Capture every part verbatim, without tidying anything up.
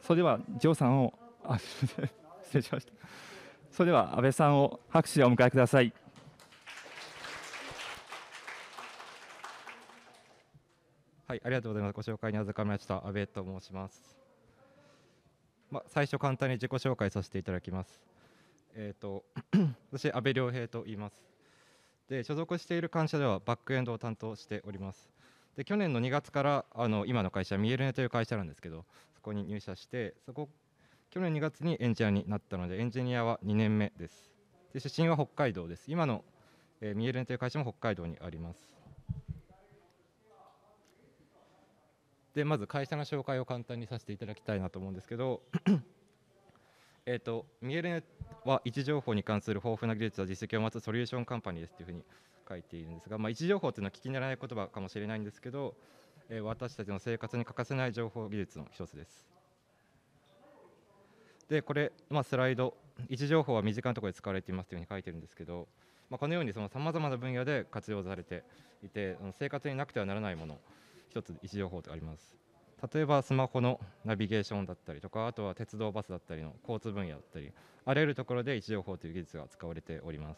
それではジョーさんを、あ、すみません、失礼しました。それでは安倍さんを拍手でお迎えください。 はい、ありがとうございます。ご紹介に預かりました安倍と申します。まあ、最初簡単に自己紹介させていただきます。えっ、と私安倍良平と言います。で、所属している会社ではバックエンドを担当しております。で、去年のにがつからあの今の会社ミエルネという会社なんですけど、そこに入社して、そこ去年にがつにエンジニアになったので、エンジニアはにねんめです。で、出身は北海道です。今の、えー、ミエルネという会社も北海道にあります。で、まず会社の紹介を簡単にさせていただきたいなと思うんですけどえーとミエルネは位置情報に関する豊富な技術や実績を持つソリューションカンパニーですというふうに書いているんですが、まあ、位置情報というのは聞き慣れない言葉かもしれないんですけど、えー、私たちの生活に欠かせない情報技術の一つです。で、これ、まあ、スライド、位置情報は身近なところで使われていますというふうに書いてるんですけど、まあ、このようにさまざまな分野で活用されていて、生活になくてはならないもの、一つ位置情報があります。例えばスマホのナビゲーションだったりとか、あとは鉄道バスだったりの交通分野だったり、あらゆるところで位置情報という技術が使われております。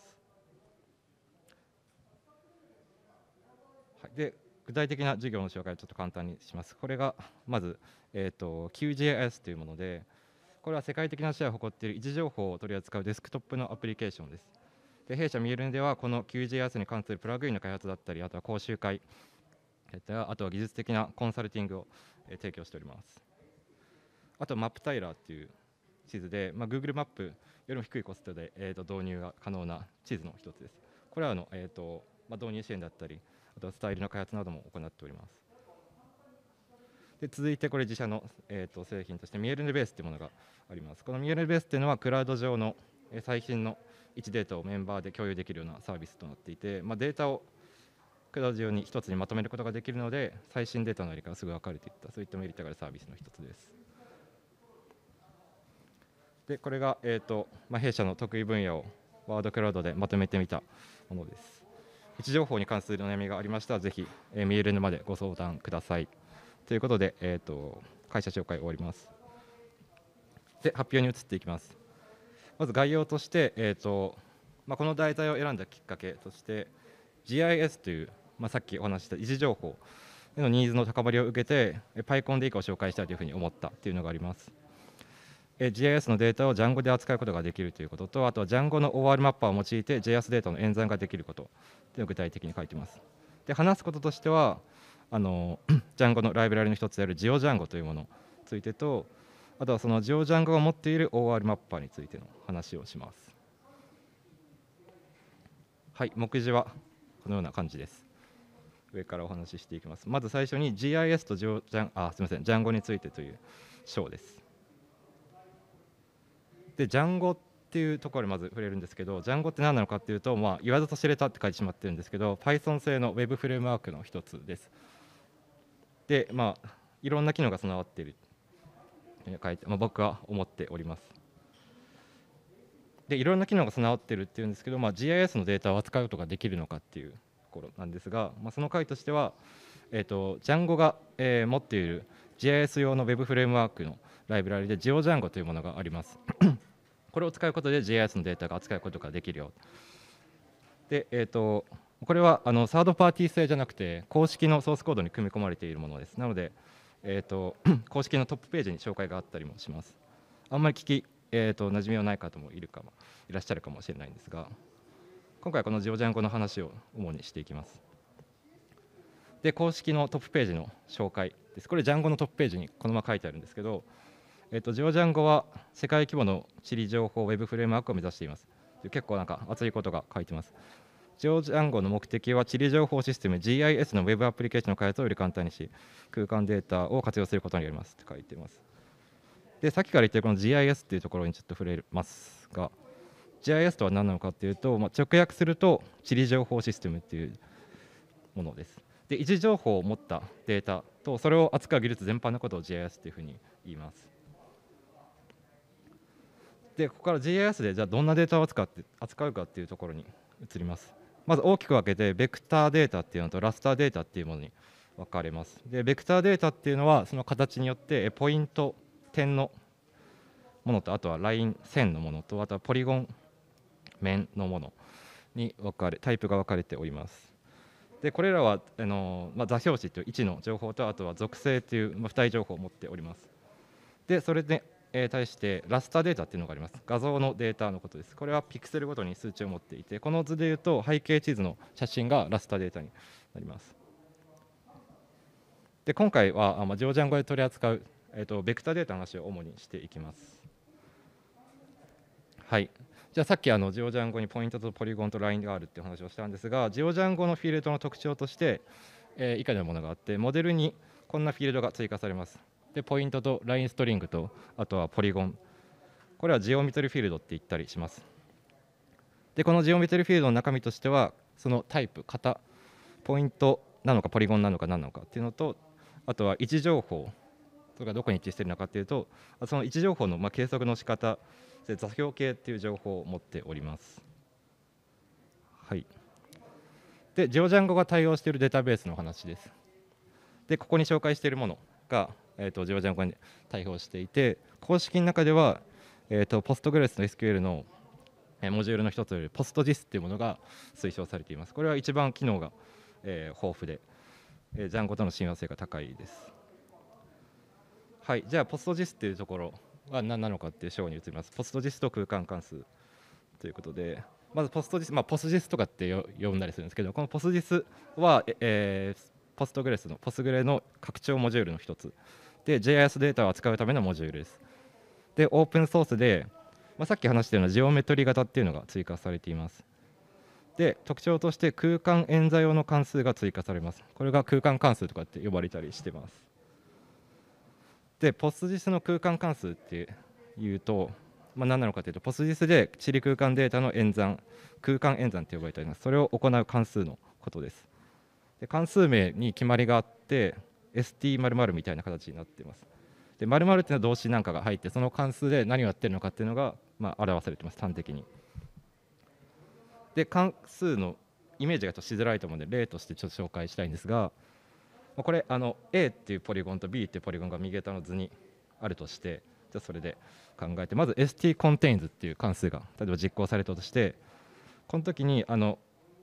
はい、で、具体的な授業の紹介をちょっと簡単にします。これがまず、えーと、キュージェイアイエス というもので、これは世界的なシェアを誇っている位置情報を取り扱うデスクトップのアプリケーションです。で、弊社ミエルネではこの キュージェイアイエス に関するプラグインの開発だったり、あとは講習会、あとは技術的なコンサルティングを提供しております。あとマップタイラーっていう地図で、まあ、Google マップよりも低いコストで、えー、と導入が可能な地図の一つです。これはあの、えーとまあ、導入支援だったり、あとはスタイルの開発なども行っております。で、続いてこれ自社の、えー、と製品としてミエルネベースというものがあります。このミエルネベースというのはクラウド上の最新の位置データをメンバーで共有できるようなサービスとなっていて、まあ、データをクラウド上に一つにまとめることができるので、最新データのやり方がすぐ分かるといった、そういったメリットがあるサービスの一つです。で、これが、えーとまあ、弊社の得意分野をワードクラウドでまとめてみたものです。位置情報に関するお悩みがありましたら、ぜひ、えー、ミエルネまでご相談ください。ということで、えーと、会社紹介終わります。で、発表に移っていきます。まず概要として、えーとまあ、この題材を選んだきっかけとして、ジーアイエス という、まあ、さっきお話しした位置情報のニーズの高まりを受けて、PyCon で以降紹介したいというふうに思ったというのがあります。ジーアイエス のデータを Django で扱うことができるということと、あとは Django の オーアール マッパーを用いて ジェイエス データの演算ができることというのを具体的に書いています。で、話すこととしては、あの Django のライブラリの一つである GeoDjango というものについてと、あとはその GeoDjango が持っている オーアール マッパーについての話をします。はい、目次はこのような感じです。上からお話ししていきます。まず最初に ジーアイエス と Geo、あ、すみません、Django についてという章です。で、Django っていうところにまず触れるんですけど、Django って何なのかっていうと、まあ、言わずと知れたって書いてしまってるんですけど、Python 製の Web フレームワークの一つです。で、まあ、いろんな機能が備わっている書いて、まあ、僕は思っております。で、いろんな機能が備わっているっていうんですけど、まあ、ジーアイエス のデータを扱うことができるのかっていうところなんですが、まあ、その回としては、えーと、Django が、えー、持っている ジーアイエス 用の Web フレームワークのライブラリで GeoDjango というものがあります。これを使うことで ジーアイエス のデータが扱うことができるよ。で、えーと、これはあのサードパーティー製じゃなくて公式のソースコードに組み込まれているものです。なので、えーと、公式のトップページに紹介があったりもします。あんまり聞き、えーと、馴染みはない方もいるかもいらっしゃるかもしれないんですが、今回はこの GeoDjango の話を主にしていきます。で、公式のトップページの紹介です。これ Django のトップページにこのまま書いてあるんですけど、えっと、GeoDjango は世界規模の地理情報ウェブフレームワークを目指しています。結構なんか熱いことが書いてます。GeoDjango の目的は地理情報システム ジーアイエス のウェブアプリケーションの開発をより簡単にし、空間データを活用することになりますって書いています。で、さっきから言ってるこの ジーアイエス っていうところにちょっと触れますが、ジーアイエス とは何なのかっていうと、まあ、直訳すると地理情報システムっていうものです。で、位置情報を持ったデータとそれを扱う技術全般のことを ジーアイエス というふうに言います。で、ここから ジーアイエス でじゃあどんなデータを扱って扱うかっていうところに移ります。まず大きく分けてベクターデータっていうのとラスターデータっていうものに分かれます。で、ベクターデータっていうのはその形によってポイント、点のものと、あとはライン線のものと、あとはポリゴン面のものに分かれタイプが分かれております。でこれらはあの、まあ、座標値という位置の情報と、あとは属性という、まあ、付帯情報を持っております。でそれで、えー、対してラスターデータっていうのがあります。画像のデータのことです。これはピクセルごとに数値を持っていて、この図でいうと背景地図の写真がラスターデータになります。で今回は、まあ、ジオジャンゴで取り扱う、えー、とベクターデータの話を主にしていきます。はい、じゃあさっきあのジオジャンゴにポイントとポリゴンとラインがあるっていう話をしたんですが、ジオジャンゴのフィールドの特徴として、えー、以下のものがあって、モデルにこんなフィールドが追加されます。でポイントとラインストリングと、あとはポリゴン、これはジオメトリフィールドって言ったりします。でこのジオメトリフィールドの中身としては、そのタイプ型、ポイントなのかポリゴンなのか何なのかっていうのと、あとは位置情報それがどこに位置しているのかっていうと、その位置情報のまあ計測の仕方、座標系っていう情報を持っております。はい、でジオジャンゴが対応しているデータベースの話です。でここに紹介しているものが、えー、とジオジャンゴに対応していて、公式の中では、えー、とポストグレスの エスキューエル のモジュールの一つよりポストジスっていうものが推奨されています。これは一番機能が、えー、豊富で、えー、ジャンゴとの親和性が高いです。はい、じゃあポストジスっていうところは何なのかっていう章に移ります。ポストジスと空間関数ということで、まずポストジス、まあ、ポスジスとかって呼んだりするんですけど、このポスジスは、えー、ポストグレスのポスグレの拡張モジュールの一つで、 ジェイアイエス データを扱うためのモジュールです。でオープンソースで、まあ、さっき話したようなジオメトリ型っていうのが追加されています。で特徴として空間演座用の関数が追加されます。これが空間関数とかって呼ばれたりしてます。でポスジスの空間関数っていうと、まあ、何なのかというと、ポスジスで地理空間データの演算、空間演算と呼ばれております。それを行う関数のことです。で関数名に決まりがあって エスティー〇〇 みたいな形になっています。で〇〇っていうのは動詞なんかが入って、その関数で何をやってるのかっていうのが、まあ、表されています、端的に。で関数のイメージがちょっとしづらいと思うので例としてちょっと紹介したいんですが、これあの A っていうポリゴンと B っていうポリゴンが右下の図にあるとして、じゃあそれで考えて、まず エスティー contains っていう関数が例えば実行されたとして、この時にあの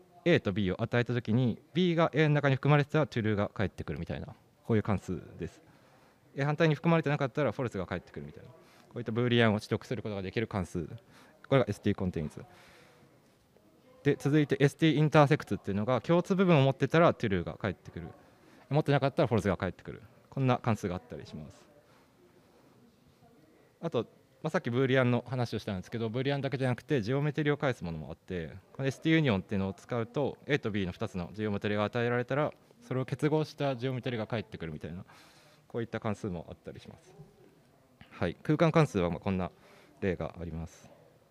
A と B を与えた時に B が A の中に含まれてたら true が返ってくるみたいな、こういう関数です。反対に含まれてなかったら false が返ってくるみたいな、こういったブーリアンを取得することができる関数、これが エスティー contains で、続いて エスティー intersects っていうのが共通部分を持ってたら true が返ってくる、持ってなかったら false が返ってくる、こんな関数があったりします。あと、まあ、さっきブーリアンの話をしたんですけど、ブーリアンだけじゃなくてジオメトリを返すものもあって、この エスティー ユニオンっていうのを使うと A と B のふたつのジオメトリが与えられたら、それを結合したジオメトリが返ってくるみたいな、こういった関数もあったりします。はい、空間関数はまあこんな例があります。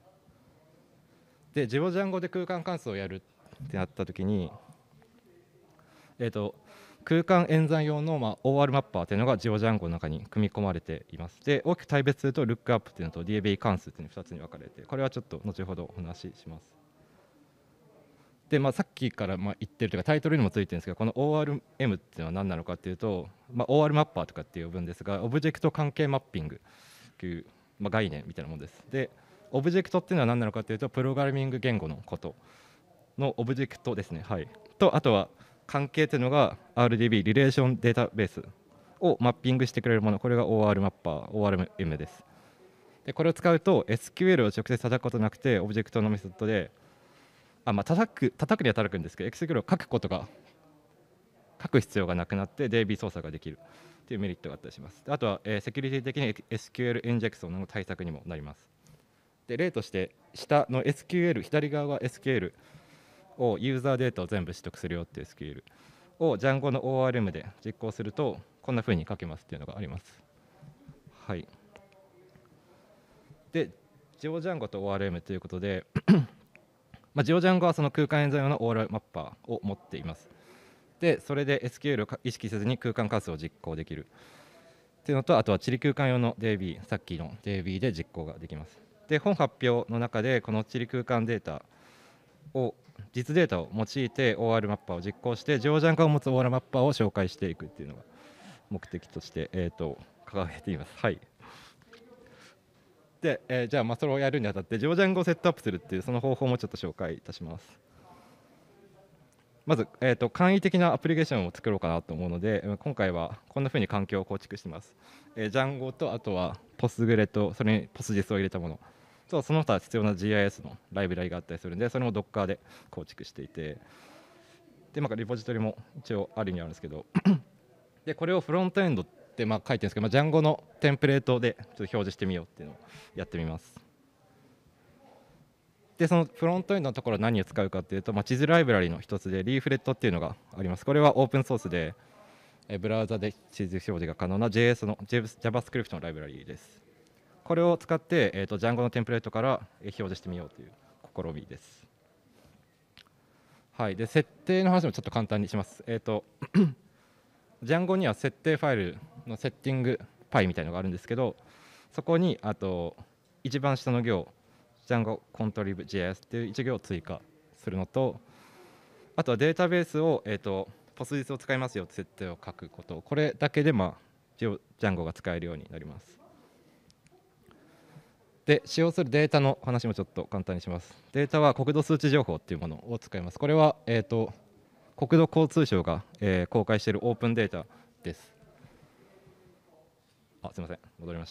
でジオジャンゴで空間関数をやるってなったときに、えーと空間演算用のまあ オーアール マッパーというのがジオジャンゴの中に組み込まれています。で大きく対別するとルックアップというのと ディーエービー 関数というのにふたつに分かれて、これはちょっと後ほどお話しします。で、まあ、さっきからまあ言ってるというかタイトルにもついてるんですけど、この オーアールエム っていうのは何なのかっていうと、まあ、オーアール マッパーとかって呼ぶんですが、オブジェクト関係マッピングという、まあ、概念みたいなものです。でオブジェクトっていうのは何なのかというと、プログラミング言語のことのオブジェクトですね。はい、とあとは関係というのが アールディービー リレーションデータベースをマッピングしてくれるもの、これが オーアール マッパー オーアールエム です。でこれを使うと エスキューエル を直接叩くことなくて、オブジェクトのメソッドであ、まあ、叩く叩くには叩くんですけど、エスキューエル を書くことが書く必要がなくなって ディービー 操作ができるというメリットがあったりします。あとは、えー、セキュリティ的に エスキューエル インジェクションの対策にもなります。で例として下の エスキューエル、左側は エスキューエルをユーザーデータを全部取得するよっていう エスキューエルを ジャンゴ の オーアールエム で実行するとこんな風に書けますっていうのがあります。はい、でジオジャンゴと オーアールエム ということでまあ、ジオジャンゴはその空間演算用の オーアール マッパーを持っています。でそれで エスキューエル を意識せずに空間関数を実行できるっていうのと、あとは地理空間用の ディービー、さっきの ディービー で実行ができます。で本発表の中でこの地理空間データを実データを用いて オーアール マッパーを実行して、ジオジャンゴを持つ オーアール マッパーを紹介していくっていうのが目的として、えー、と掲げています。はい、 で、えーじゃあまあそれをやるにあたってジオジャンゴをセットアップするっていうその方法もちょっと紹介いたします。まず、えーと簡易的なアプリケーションを作ろうかなと思うので、今回はこんな風に環境を構築しています。えー、ジャンゴとあとはポスグレとそれにポスジェスを入れたものとその他必要な ジーアイエス のライブラリがあったりするんで、それも Docker で構築していて、でまあリポジトリも一応あるにはあるんですけどでこれをフロントエンドってまあ書いてるんですけど、まあ、ジャンゴのテンプレートでちょっと表示してみようっていうのをやってみます。でそのフロントエンドのところ何を使うかっていうと、まあ、地図ライブラリの一つでリーフレットっていうのがあります。これはオープンソースでえブラウザで地図表示が可能な ジェイエス の JavaScript のライブラリです。これを使って、えー、と Django のテンプレートから表示してみようという試みです。はい、で設定の話もちょっと簡単にします。えっ、ー、とDjango には設定ファイルのセッティングパイみたいなのがあるんですけど、そこにあと一番下の行 Django contrib ジェイエス っていう一行を追加するのと、あとはデータベースを、えー、とポス実を使いますよって設定を書くこと、これだけで、まあ、Django が使えるようになります。で使用するデータの話もちょっと簡単にします。データは国土数値情報っていうものを使います。これは、えー、と国土交通省が、えー公開しているオープンデータです。あ、すみません、戻りました。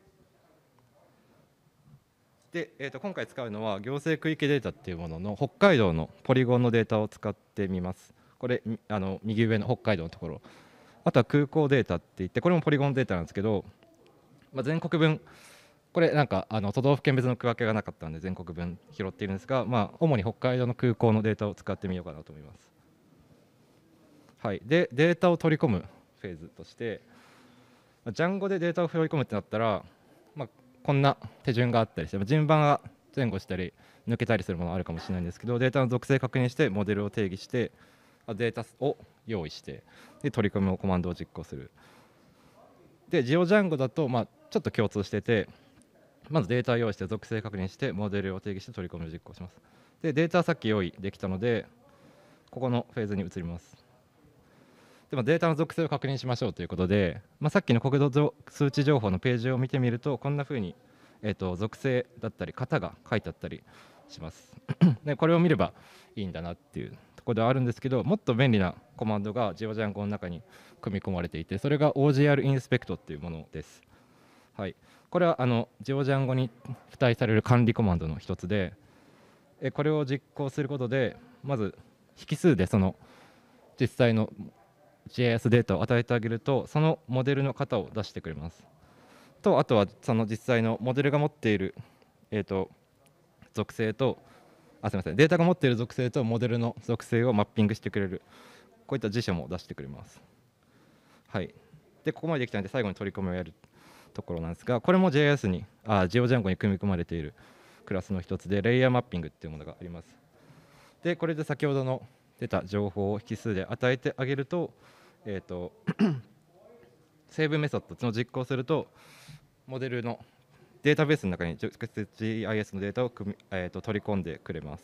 で、えー、と今回使うのは行政区域データっていうものの北海道のポリゴンのデータを使ってみます。これあの右上の北海道のところ、あとは空港データって言ってこれもポリゴンデータなんですけど、まあ、全国分これなんかあの都道府県別の区分けがなかったんで全国分拾っているんですが、まあ、主に北海道の空港のデータを使ってみようかなと思います。はい、でデータを取り込むフェーズとして、ジャンゴでデータを取り込むってなったら、まあ、こんな手順があったりして、順番が前後したり抜けたりするものがあるかもしれないんですけど、データの属性確認してモデルを定義してデータを用意してで取り込みをコマンドを実行する。でジオジャンゴだと、まあ、ちょっと共通してて、まずデータを用意して属性確認してモデルを定義して取り込みを実行します。でデータはさっき用意できたのでここのフェーズに移ります。でもデータの属性を確認しましょうということで、まあ、さっきの国土数値情報のページを見てみるとこんな風に、えー、と属性だったり型が書いてあったりしますでこれを見ればいいんだなっていうところではあるんですけど、もっと便利なコマンドがジオジャンゴの中に組み込まれていて、それが オージーアール インスペクトっていうものです。はい、これはあのジオジャンゴに付帯される管理コマンドの一つで、えこれを実行することでまず引数でその実際の ジェイエス データを与えてあげるとそのモデルの型を出してくれますと、あとはその実際のモデルが持っている、えー、と属性とあすみませんデータが持っている属性とモデルの属性をマッピングしてくれる、こういった辞書も出してくれます。はい、でここまでできたので最後に取り込みをやるところなんですが、これも ジェイエス にあ ジオジャンゴに組み込まれているクラスの一つでレイヤーマッピングっていうものがあります。でこれで先ほどの出た情報を引数で与えてあげると、えー、とセーブメソッドの実行するとモデルのデータベースの中に直接 ジーアイエス のデータを組み、えー、と取り込んでくれます。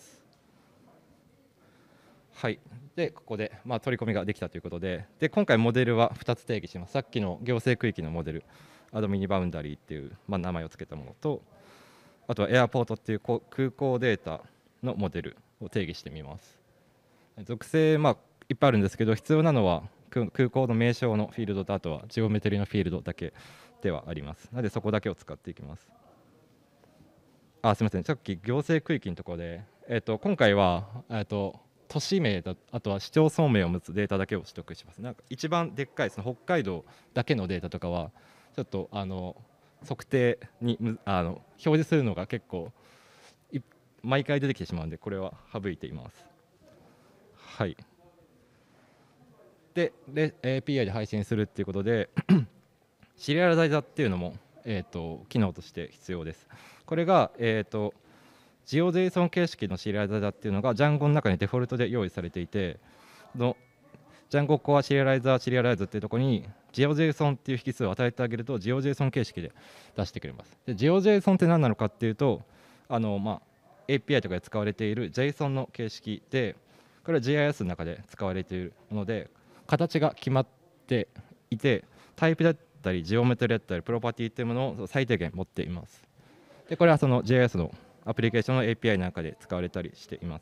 はい、でここで、まあ、取り込みができたということで、で今回モデルはふたつ定義します。さっきの行政区域のモデルアドミニバウンダリーっていう、まあ、名前を付けたものと、あとはエアポートっていう空港データのモデルを定義してみます。属性、まあ、いっぱいあるんですけど必要なのは空港の名称のフィールドとあとはジオメトリのフィールドだけではあります。なのでそこだけを使っていきます。あすみません、さっき行政区域のところで、えー、と今回は、えー、と都市名だあとは市町村名を持つデータだけを取得します。なんか一番でっかいその北海道だけのデータとかはちょっとあの測定にあの表示するのが結構毎回出てきてしまうのでこれは省いています。はい、で エーピーアイ で配信するっていうことでシリアルザイザーっていうのも、えー、と機能として必要です。これが、えー、とジオ JSON 形式のシリアルザイザーっていうのが Django の中にデフォルトで用意されていて、の Django Core シリアライザーシリアライズっていうところに ジオ JSON っていう引数を与えてあげると ジオ JSON 形式で出してくれます。で ジオ JSON って何なのかっていうとあの、まあ、エーピーアイ とかで使われている JSON の形式で、これは ジーアイエス の中で使われているもので形が決まっていてタイプだったりジオメトリだったりプロパティっていうものを最低限持っています。 でこれはその ジェイアイエス のアプリケーションの エーピーアイ なんかで使われたりしています。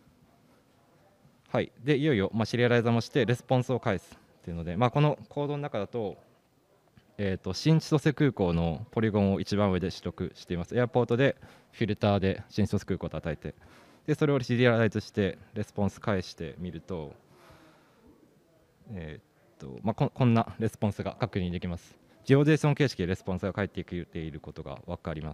はい、でいよいよ、まあ、シリアライザーもしてレスポンスを返すっていうので、まあ、このコードの中だと、えーと新千歳空港のポリゴンを一番上で取得しています。エアポートでフィルターで新千歳空港と与えて、でそれをシリアライズしてレスポンス返してみると、えーとまあ、こ, こんなレスポンスが確認できます。ジオ ジェイソン 形式でレスポンスが返ってきていることが分かります。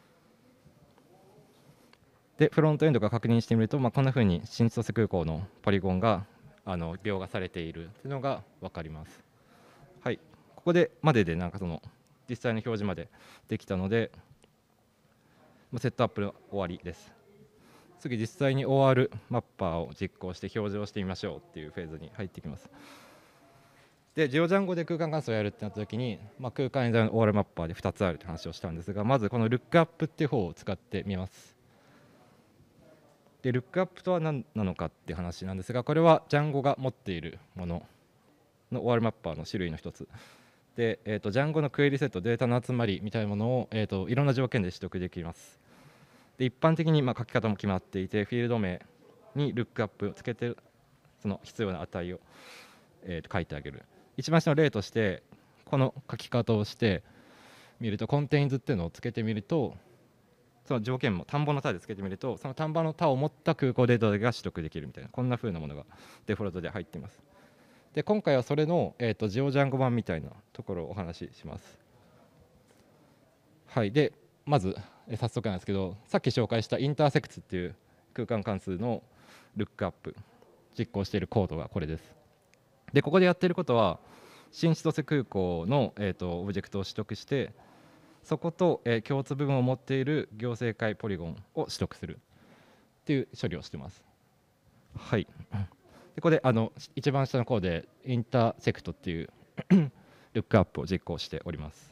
でフロントエンドが確認してみると、まあ、こんなふうに新千歳空港のポリゴンがあの描画されているというのが分かります。はい、ここでまででなんかその実際の表示までできたので、セットアップの終わりです。次、実際に オーアール マッパーを実行して表示をしてみましょうっていうフェーズに入ってきます。で、ジオジャンゴで空間関数をやるってなったときに、まあ、空間エンザイムの オーアール マッパーでふたつあるって話をしたんですが、まずこのルックアップっていう方を使ってみます。で、ルックアップとは何なのかっていう話なんですが、これはジャンゴが持っているものの オーアール マッパーの種類の一つで、えーと、ジャンゴのクエリセット、データの集まりみたいなものを、えーと、いろんな条件で取得できます。で一般的にまあ書き方も決まっていて、フィールド名にルックアップをつけて、その必要な値を、えーと書いてあげる。一番下の例として、この書き方をしてみると、コンテインズっていうのをつけてみると、その条件も田んぼの田でつけてみると、その田んぼの田を持った空港データが取得できるみたいな、こんな風なものがデフォルトで入っています。で今回はそれの、えーと、ジオジャンゴ版みたいなところをお話しします。はい、でまずえ早速なんですけど、さっき紹介したインターセクツっていう空間関数のルックアップ実行しているコードがこれです。でここでやっていることは、新千歳空港の、えーと、オブジェクトを取得して、そこと、えー、共通部分を持っている行政界ポリゴンを取得するっていう処理をしています。はい、でここであの一番下のコードでインターセクトっていうルックアップを実行しております。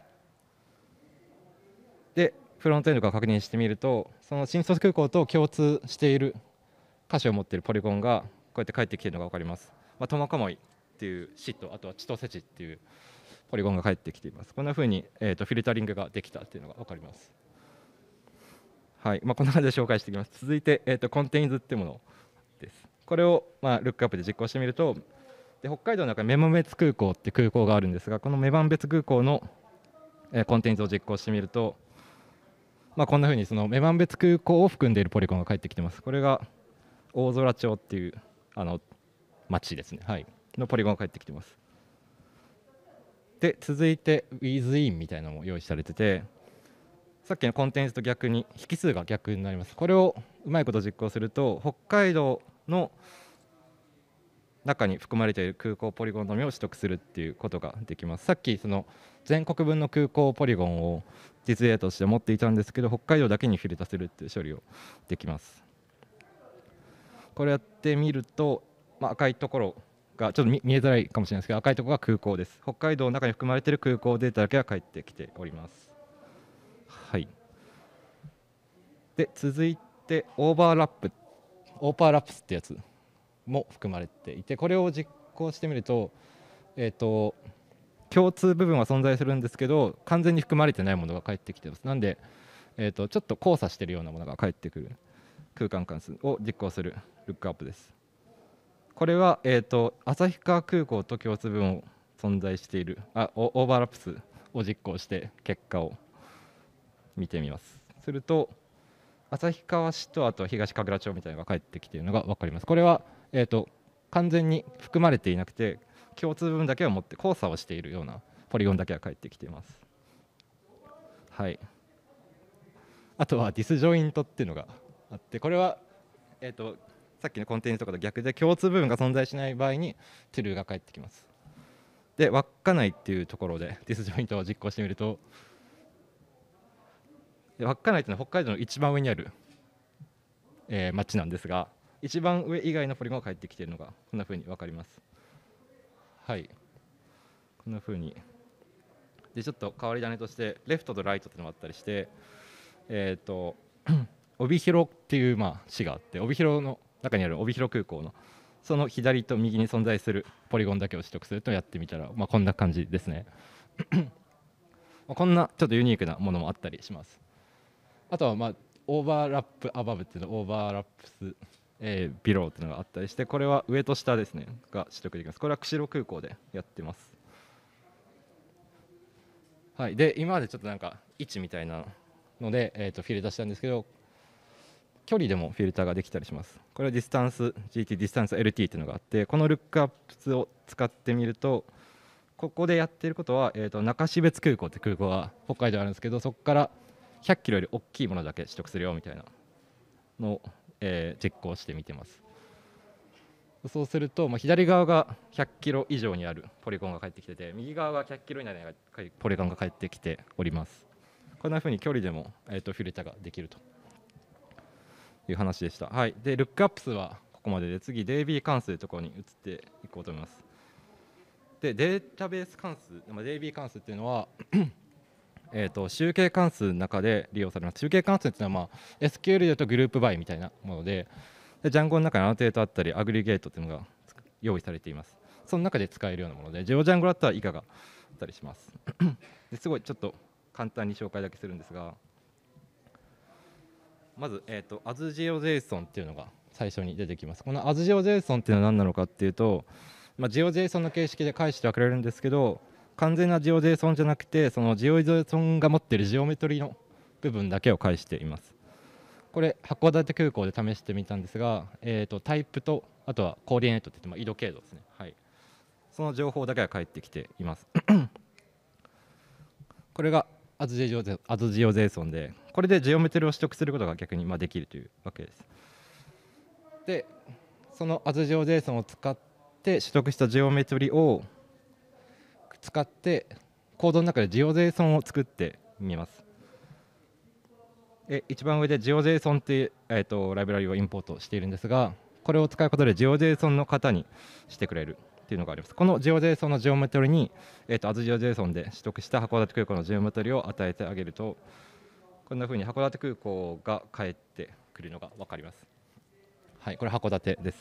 でフロントエンドから確認してみると、その新千歳空港と共通している箇所を持っているポリゴンがこうやって返ってきているのが分かります。まあ、トマカモイっていう市と、あとは千歳市っていうポリゴンが返ってきています。こんなふうに、えー、とフィルタリングができたっていうのが分かります。はい、まあ、こんな感じで紹介していきます。続いて、えー、とコンテインズっていうものです。これを、まあ、ルックアップで実行してみると、で北海道の中に女満別空港って空港があるんですが、この女満別空港の、えー、コンテインズを実行してみると、まあ、こんなふうにその女満別空港を含んでいるポリゴンが返ってきてます。これが大空町っていうあの町ですね、はい、のポリゴンが返ってきてます。で続いて within みたいなのも用意されてて、さっきのコンテンツと逆に引数が逆になります。これをうまいこと実行すると、北海道の中に含まれている空港ポリゴンのみを取得するっていうことができます。さっきその全国分の空港ポリゴンを実例として持っていたんですけど、北海道だけにフィルタするっていう処理をできます。これやってみると、まあ、赤いところがちょっと 見, 見えづらいかもしれないですけど、赤いところが空港です。北海道の中に含まれている空港データだけが返ってきております。はい、で続いてオーバーラップオーバーラップスってやつも含まれていて、これを実行してみると、えーと、共通部分は存在するんですけど、完全に含まれてないものが返ってきています。なんで、えーと、ちょっと交差しているようなものが返ってくる空間関数を実行するルックアップです。これは、えーと、旭川空港と共通部分を存在しているあオーバーラップ数を実行して結果を見てみます。すると旭川市とあと東神楽町みたいなのが返ってきているのが分かります。これは、えーと、完全に含まれていなくて、共通部分だけを持って交差をしているようなポリゴンだけが返ってきています。はい、あとはディスジョイントっていうのがあって、これは、えーと、さっきのコンテンツとかと逆で共通部分が存在しない場合にトゥルーが返ってきます。で稚内っていうところでディスジョイントを実行してみると、稚内というのは北海道の一番上にある、えー、町なんですが、一番上以外のポリゴンが返ってきているのがこんなふうに分かります。はい、こんなふうにで、ちょっと変わり種としてレフトとライトというのもあったりして、えーと帯広っていうまあ市があって、帯広の中にある帯広空港のその左と右に存在するポリゴンだけを取得するとやってみたら、まあ、こんな感じですねこんなちょっとユニークなものもあったりします。 あとは、まあ、オーバーラップアバブっていうのオーバーラップス、えー、ビローっていうのがあったりして、これは上と下ですねが取得できます。これは釧路空港でやってます。はい、で今までちょっとなんか位置みたいなので、えー、とフィルターしたんですけど、距離でもフィルターができたりします。これはディスタンス ジーティー ディスタンス エルティー っていうのがあって、このルックアップを使ってみると、ここでやっていることは、えー、と中標津空港って空港が北海道あるんですけど、そこからひゃっキロより大きいものだけ取得するよみたいなのを、えー、実行してみてます。そうすると、まあ、左側がひゃっキロ以上にあるポリゴンが返ってきてて、右側がひゃっキロ以内のポリゴンが返ってきております。こんな風に距離でも、えー、とフィルターができるという話でした。はい、でルックアップ数はここまでで、次 ディービー 関数というところに移っていこうと思います。でデータベース関数、ディービー 関数っていうのはえーと集計関数の中で利用されます。集計関数っていうのは、まあ、エスキューエル でいうとグループバイみたいなもので、で Django の中にアノテートあったりアグリゲートっていうのが用意されています。その中で使えるようなもので、GeoDjango だったら以下があったりしますですごいちょっと簡単に紹介だけするんですが、まず、えーと AsGeoJSON っていうのが最初に出てきます。この AsGeoJSON っていうのは何なのかっていうと、まあ、GeoJSON の形式で返してはくれるんですけど、完全な GeoJSON じゃなくて、その GeoJSON が持っているジオメトリの部分だけを返しています。これ函館空港で試してみたんですが、えー、とタイプとあとはコーディネートって言って、まあ、緯度経度ですね、はい、その情報だけが返ってきていますこれが AsGeoJSON で、これでジオメトリを取得することが逆にまあできるというわけです。でその AsGeoJSON を使って取得したジオメトリを使ってコードの中で GeoJSON を作ってみます。で一番上で GeoJSON っていう、えー、とライブラリをインポートしているんですが、これを使うことで GeoJSON の型にしてくれるっていうのがあります。この GeoJSON のジオメトリに、えー、と AsGeoJSON で取得した函館空港のジオメトリを与えてあげると、こんな風に函館空港が返ってくるのが分かります。はい、これ函館です。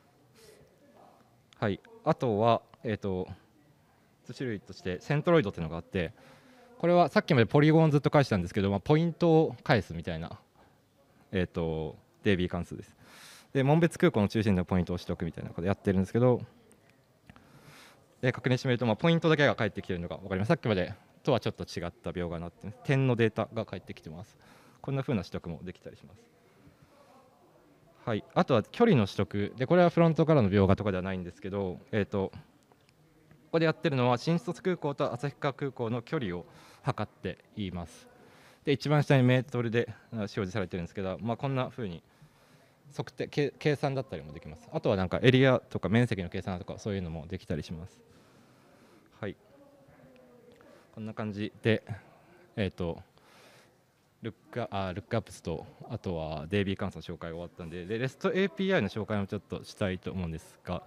はい、あとは、えー、と種類としてセントロイドっていうのがあって、これはさっきまでポリゴンずっと返したんですけど、まあ、ポイントを返すみたいな、えー、と ディービー 関数です。で紋別空港の中心のポイントを取得みたいなことやってるんですけど、で確認してみると、まあ、ポイントだけが返ってきているのが分かります。さっきまでとはちょっと違った描画になって点のデータが返ってきてます。こんな風な取得もできたりします。はい、あとは距離の取得で、これはフロントからの描画とかではないんですけど、えー、とここでやってるのは新卒空港と旭川空港の距離を測っています。で一番下にメートルで表示されてるんですけど、まあ、こんな風に測定計算だったりもできます。あとはなんかエリアとか面積の計算とかそういうのもできたりします。はい、こんな感じで、えー、とルックあルックアップスとあとは ディービー 関数の紹介が終わったんで、で REST エーピーアイ の紹介もちょっとしたいと思うんですが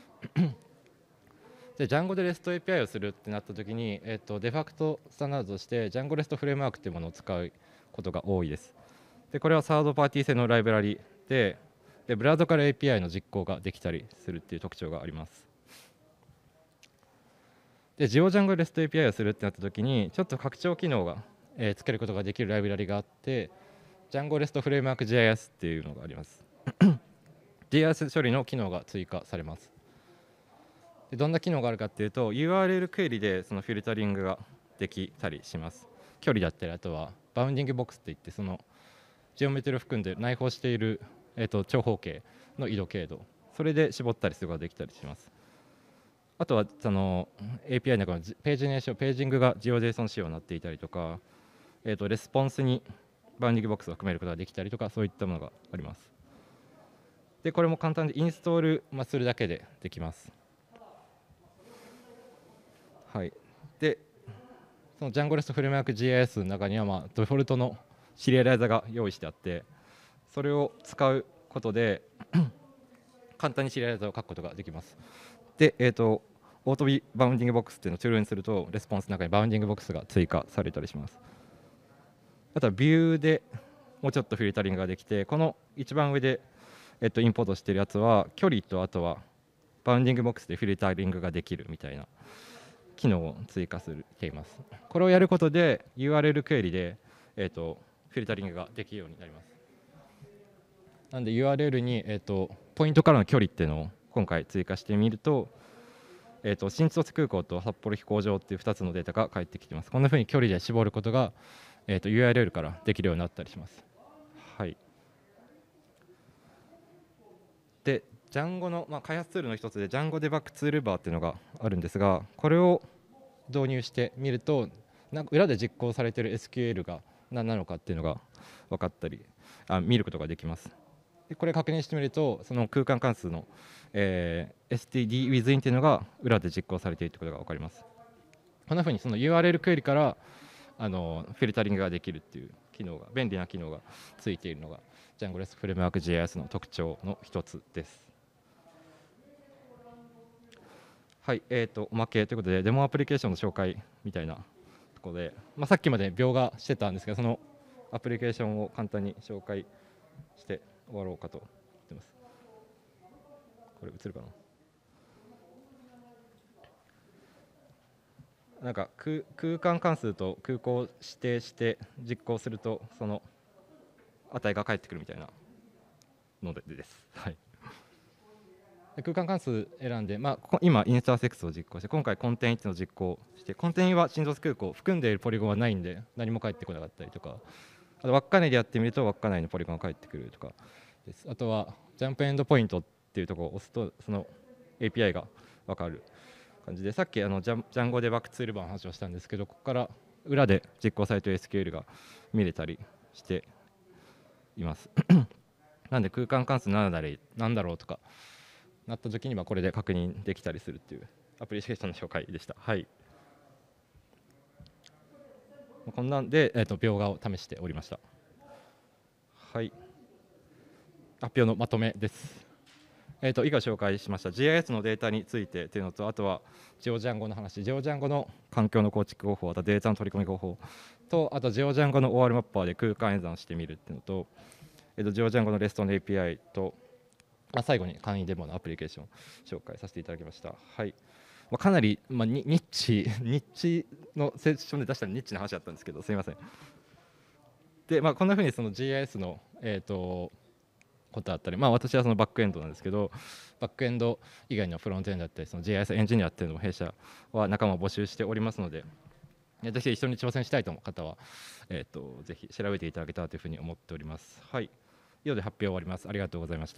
で Django で REST エーピーアイ をするってなったときに、えー、とデファクトスタンダードとして Django REST フレームワークというものを使うことが多いです。でこれはサードパーティー製のライブラリで、でブラウザから エーピーアイ の実行ができたりするっていう特徴があります。で GeoDjango REST エーピーアイ をするってなったときに、ちょっと拡張機能が、えー、つけることができるライブラリがあって、Django REST フレームワーク ジェイアイエス っていうのがありますジェイアイエス 処理の機能が追加されます。でどんな機能があるかっていうと、 ユーアールエル クエリでそのフィルタリングができたりします。距離だったり、あとはバウンディングボックスっていって、そのジオメトリを含んで内包している、えー、と長方形の緯度経度、それで絞ったりすることができたりします。あとはその エーピーアイ の中のページネーション、ページングが GeoJSON 仕様になっていたりとか、えー、とレスポンスにバウンディングボックスを含めることができたりとか、そういったものがあります。でこれも簡単でインストール、まあ、するだけでできます。はい、でその Django REST フレームワーク ジェイアイエス の中には、まあ、デフォルトのシリアライザが用意してあって、それを使うことで簡単にシリアライザを書くことができます。で、えー、とオートビバウンディングボックスっていうのをトゥルーにすると、レスポンスの中にバウンディングボックスが追加されたりします。あとはビューでもうちょっとフィルタリングができて、この一番上で、えー、とインポートしているやつは距離と、あとはバウンディングボックスでフィルタリングができるみたいな機能を追加しています。これをやることで ユーアールエル クエリで、えー、とフィルタリングができるようになります。なんで ユーアールエル に、えー、とポイントからの距離っていうのを今回追加してみると、えー、と新千歳空港と札幌飛行場っていうふたつのデータが返ってきています。こんなふうに距離で絞ることが、えー、と ユーアールエル からできるようになったりします。はい、で Django の、まあ、開発ツールの一つで Django デバッグツールバーっていうのがあるんですが、これを導入してみるとなんか裏で実行されている エスキューエル が何なのかっていうのが分かったりあ見ることができます。でこれ確認してみるとその空間関数の、えー、エスティーディー within っていうのが裏で実行されているということが分かります。こんなふうにその ユーアールエル クエリからあのフィルタリングができるっていう機能が便利な機能がついているのが Django REST フレームワーク ジェイエス の特徴の一つです。はい、えーと、おまけということでデモアプリケーションの紹介みたいなところで、まあ、さっきまで描画してたんですけどそのアプリケーションを簡単に紹介して終わろうかと思ってます。これ映るかな。なんか 空, 空間関数と空港を指定して実行するとその値が返ってくるみたいなのでです。はい、空間関数選んで、まあ、今インスターセックスを実行して今回コンテンいちの実行してコンテンは新千歳空港含んでいるポリゴンはないんで何も返ってこなかったりとか、あと稚内でやってみると稚内のポリゴンが返ってくるとかです。あとはジャンプエンドポイントっていうところを押すとその エーピーアイ が分かる感じで、さっきあのジャンジャンゴデバッグツールバーの話をしたんですけどここから裏で実行されている エスキューエル が見れたりしていますなんで空間関数何だろうとかなった時にはこれで確認できたりするっていうアプリケーションの紹介でした。はい、こんなんで、えー、と描画を試しておりました。はい、発表のまとめです。えー、と以下紹介しました ジェイアイエス のデータについてというのと、あとはジオジャンゴの話、ジオジャンゴの環境の構築方法、あとデータの取り込み方法と、あとジオジャンゴの オーアール マッパーで空間演算してみるっていうのと、えー、とジオジャンゴの レスト の エーピーアイ と、まあ、最後に簡易デモのアプリケーションを紹介させていただきました。はい、まあ、かなり、まあ、ニッチニッチのセッションで出したニッチな話だったんですけどすみません。で、まあ、こんなふうにその ジェイアイエス の、えー、とことだったり、まあ、私はそのバックエンドなんですけどバックエンド以外のフロントエンドだったりその ジェイアイエス エンジニアっていうのも弊社は仲間を募集しておりますので、ぜひ一緒に挑戦したいと思う方は、えー、とぜひ調べていただけたらというふうに思っております。はい、以上で発表終わります。ありがとうございました。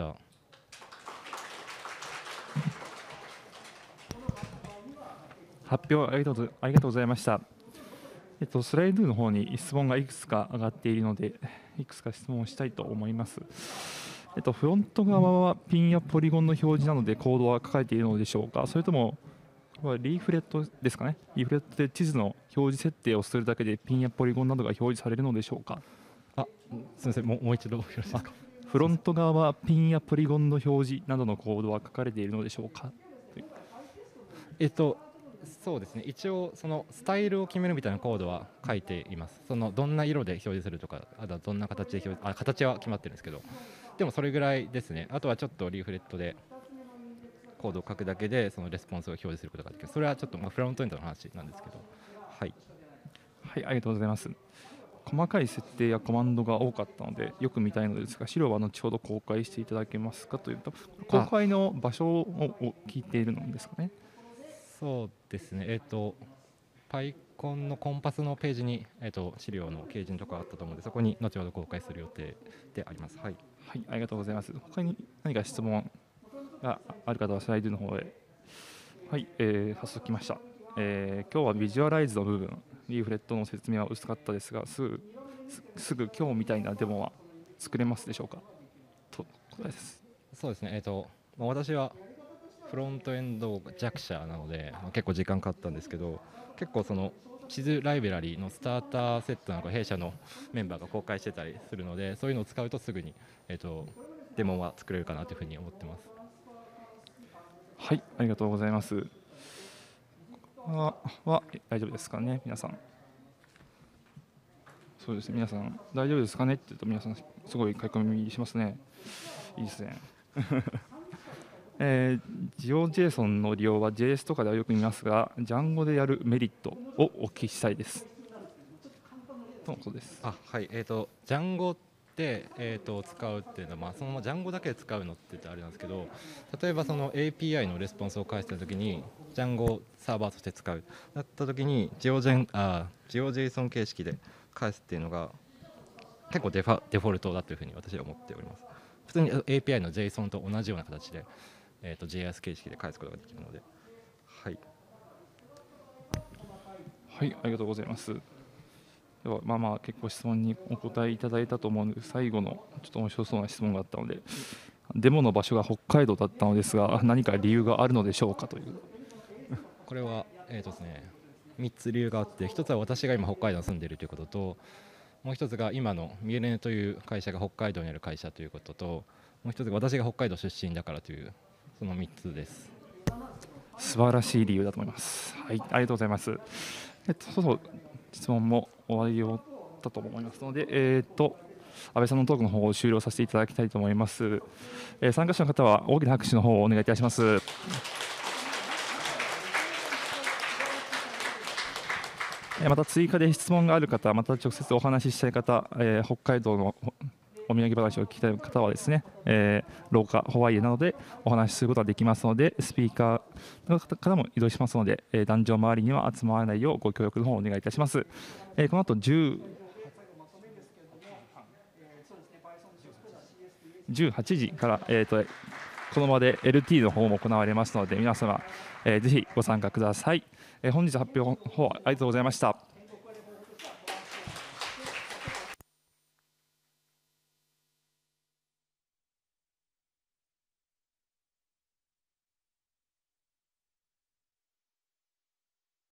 発表ありがとうありがとうございました。えっと、スライドの方に質問がいくつか上がっているので、いくつか質問をしたいと思います。えっと、フロント側はピンやポリゴンの表示などでコードは書かれているのでしょうか、それともリーフレットですかね、リーフレットで地図の表示設定をするだけでピンやポリゴンなどが表示されるのでしょうか。 あ、すみません、もうもう一度よろしいですか。 フロント側はピンやポリゴンの表示などのコードは書かれているのでしょうか。 えっとそうですね、一応そのスタイルを決めるみたいなコードは書いています。そのどんな色で表示するとか、あとはどんな形で表示、あ、形は決まってるんですけど、でもそれぐらいですね。あとはちょっとリーフレットでコードを書くだけでそのレスポンスを表示することができる。それはちょっとまあフロントエンドの話なんですけど、はい、 はい、ありがとうございます。細かい設定やコマンドが多かったのでよく見たいのですが、資料は後ほど公開していただけますかというと、公開の場所を聞いているのですかね。 そうですね、えっと、PyCon のコンパスのページに、えっと、資料の掲示のところあったと思うので、そこに後ほど公開する予定であります。はい、 はい、ありがとうございます。他に何か質問がある方はスライドの方へ。はい、えー、早速来ました。えー、今日はビジュアライズの部分、リーフレットの説明は薄かったですが、すぐ、すぐ今日みたいなデモは作れますでしょうか。と答えです。 そうですね、えっと、まあ、私はフロントエンド弱者なので、まあ、結構時間かかったんですけど、結構その地図ライブラリのスターターセットなんか弊社のメンバーが公開してたりするので、そういうのを使うとすぐに、えー、とデモは作れるかなというふうに思ってます。 はい、ありがとうございます。はは大丈夫ですかね、皆さん。そうですね、皆さん大丈夫ですかねって言うと皆さんすごい書き込みしますね。いいですね。えー、ジオ ジェイソン の利用は ジェイエス とかではよく見ますが、Django でやるメリットをお聞きしたいです。 とのことです。 あ、はい、えーと、ジャンゴって、えーと、使うっていうのは、まあ、そのままジャンゴだけで使うのって言ってあれなんですけど、例えばその エーピーアイ のレスポンスを返したときに、ジャンゴをサーバーとして使うだったときに、ジオジェンあジオ JSON 形式で返すっていうのが、結構デファデフォルトだというふうに私は思っております。普通に エーピーアイ の JSON と同じような形で、えーと、ジェイエス 形式で返すことができるので、はい。 はい、ありがとうございます。ではまあまあ結構質問にお答えいただいたと思うので、最後のちょっと面白そうな質問があったので、デモの場所が北海道だったのですが、何か理由があるのでしょうかという。 これは、えーとですね、みっつ理由があって、ひとつは私が今北海道に住んでいるということと、もう一つが今のミエレネという会社が北海道にある会社ということと、もう一つが私が北海道出身だからという、そのみっつです。 素晴らしい理由だと思います。はい、ありがとうございます。えっと、そうそう質問も終わりようだと思いますので、えー、っと安倍さんのトークの方を終了させていただきたいと思います。えー、参加者の方は大きな拍手の方をお願いいたします。また追加で質問がある方、また直接お話ししたい方、えー、北海道のお土産話を聞きたい方はですね、えー、廊下、ホワイエなどでお話しすることができますので、スピーカーの方からも移動しますので、えー、壇上周りには集まらないようご協力の方をお願いいたします。えー、この後じゅうじゅうはちじから、えー、とこの場で エルティー の方も行われますので、皆様、えー、ぜひご参加ください。えー、本日発表の方ありがとうございました。